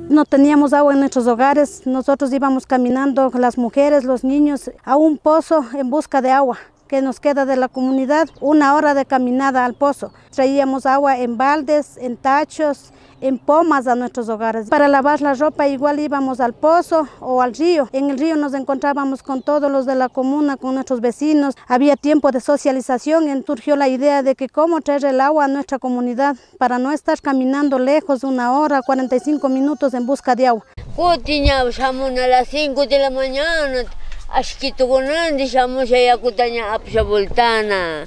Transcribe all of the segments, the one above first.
No teníamos agua en nuestros hogares, nosotros íbamos caminando, las mujeres, los niños, a un pozo en busca de agua que nos queda de la comunidad, 1 hora de caminada al pozo. Traíamos agua en baldes, en tachos, en pomas a nuestros hogares. Para lavar la ropa igual íbamos al pozo o al río. En el río nos encontrábamos con todos los de la comuna, con nuestros vecinos. Había tiempo de socialización y surgió la idea de que cómo traer el agua a nuestra comunidad para no estar caminando lejos 1 hora, 45 minutos en busca de agua. A las 5 de la mañana. Ashkito gonandi shamusha yakutaña apsha voltana.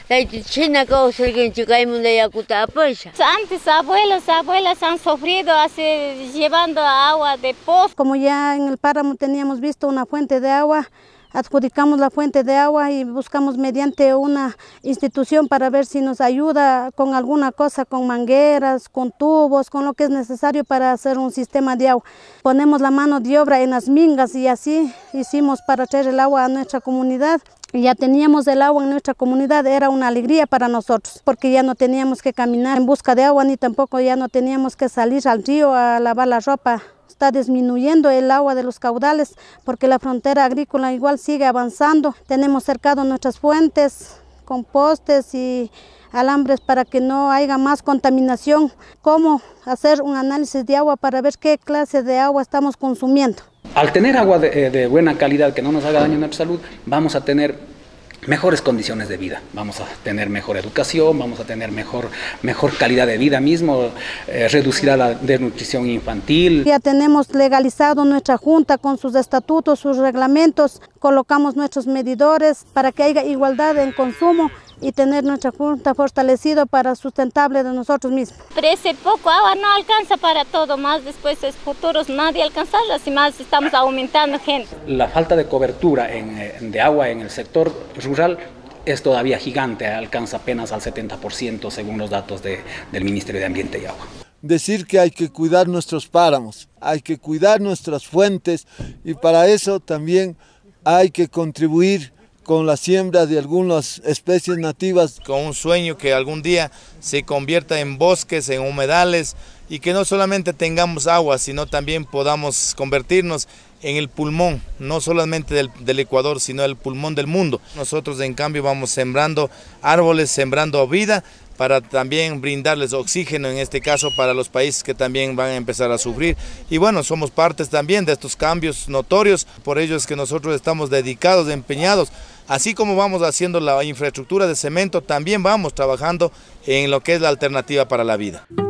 China causa que chicaimos de yakuta apasha. Antes abuelas han sufrido así llevando agua de pozo. Como ya en el páramo teníamos visto una fuente de agua, adjudicamos la fuente de agua y buscamos mediante una institución para ver si nos ayuda con alguna cosa, con mangueras, con tubos, con lo que es necesario para hacer un sistema de agua. Ponemos la mano de obra en las mingas y así hicimos para traer el agua a nuestra comunidad. Ya teníamos el agua en nuestra comunidad, era una alegría para nosotros, porque ya no teníamos que caminar en busca de agua, ni tampoco ya no teníamos que salir al río a lavar la ropa. Está disminuyendo el agua de los caudales porque la frontera agrícola igual sigue avanzando. Tenemos cercado nuestras fuentes con postes y alambres para que no haya más contaminación. Cómo hacer un análisis de agua para ver qué clase de agua estamos consumiendo. Al tener agua de buena calidad que no nos haga daño a nuestra salud, vamos a tener mejores condiciones de vida, vamos a tener mejor educación, vamos a tener mejor calidad de vida mismo, reducirá la desnutrición infantil. Ya tenemos legalizado nuestra junta con sus estatutos, sus reglamentos, colocamos nuestros medidores para que haya igualdad en consumo y tener nuestra junta fortalecida para sustentable de nosotros mismos. Pero ese poco agua no alcanza para todo, más después es futuros nadie alcanzarla, si más estamos aumentando gente. La falta de cobertura de agua en el sector rural es todavía gigante, alcanza apenas al 70% según los datos del Ministerio de Ambiente y Agua. Decir que hay que cuidar nuestros páramos, hay que cuidar nuestras fuentes y para eso también hay que contribuir con la siembra de algunas especies nativas. Con un sueño que algún día se convierta en bosques, en humedales y que no solamente tengamos agua, sino también podamos convertirnos en el pulmón, no solamente del Ecuador, sino el pulmón del mundo. Nosotros en cambio vamos sembrando árboles, sembrando vida, para también brindarles oxígeno, en este caso para los países que también van a empezar a sufrir. Y bueno, somos partes también de estos cambios notorios, por ello es que nosotros estamos dedicados, empeñados, así como vamos haciendo la infraestructura de cemento, también vamos trabajando en lo que es la alternativa para la vida.